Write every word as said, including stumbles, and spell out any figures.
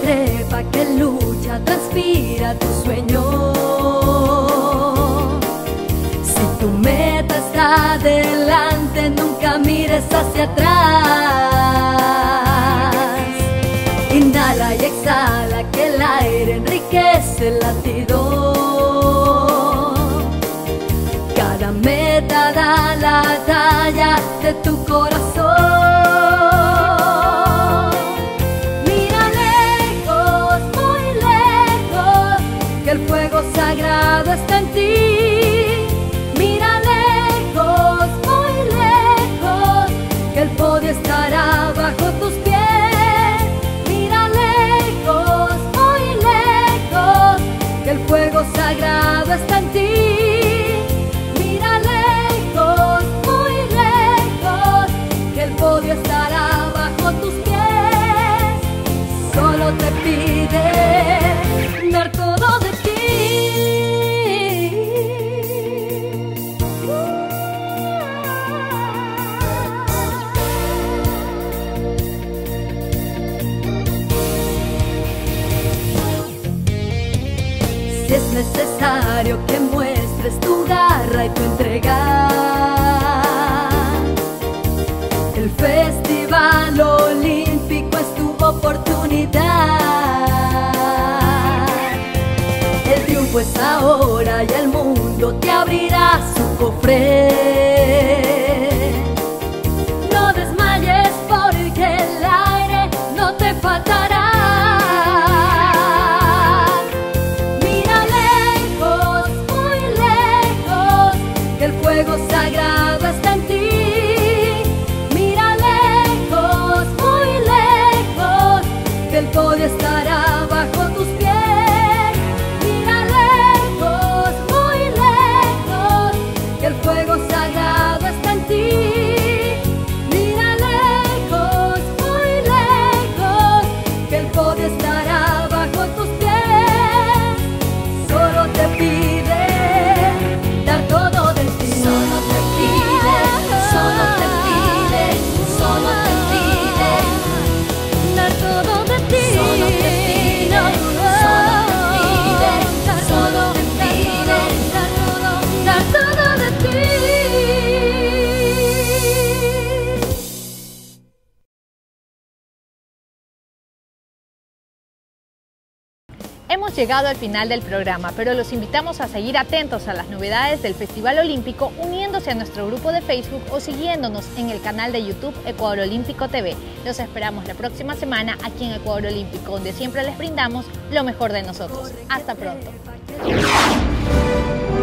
trepa, que lucha, transpira tu sueño. Si tu meta está adelante, nunca mires hacia atrás. Inhala y exhala, que el aire enriquece el latido. Cada meta da la talla de tu corazón. Mira lejos, muy lejos, que el fuego sagrado está en ti. Mira lejos, muy lejos, que el podio estará bajo tus pies. Mira lejos, muy lejos, que el fuego sagrado está en ti. Estará bajo tus pies. Solo te pide dar todo de ti. Si es necesario que muestres tu garra y tu entrega, el Festival Olímpico es tu oportunidad. El triunfo es ahora y el mundo te abrirá su cofre. No desmayes porque el aire no te faltará. Mira lejos, muy lejos, que el fuego sagrado está en ti. El podio estará bajo tus pies. Mira lejos, muy lejos, que el fuego sagrado está en ti. Mira lejos, muy lejos, que el podio estará bajo tus pies. Solo te pide dar todo de ti. Solo te pide, solo te pide, solo te pide dar todo de ti. Solo te pide, solo te pide, solo te pide dar todo, dar todo de ti. Hemos llegado al final del programa, pero los invitamos a seguir atentos a las novedades del Festival Olímpico uniéndose a nuestro grupo de Facebook o siguiéndonos en el canal de YouTube Ecuador Olímpico T V. Los esperamos la próxima semana aquí en Ecuador Olímpico, donde siempre les brindamos lo mejor de nosotros. Hasta pronto.